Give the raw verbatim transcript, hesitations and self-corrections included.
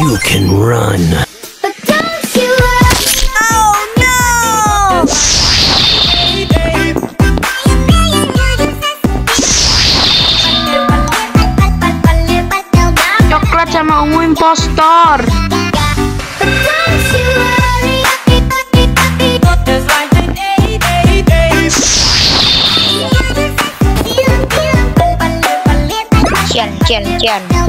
You can run. But don't you worry. Oh no! Coklat sama ungu impostor. But don't you worry. Cian, cian, cian.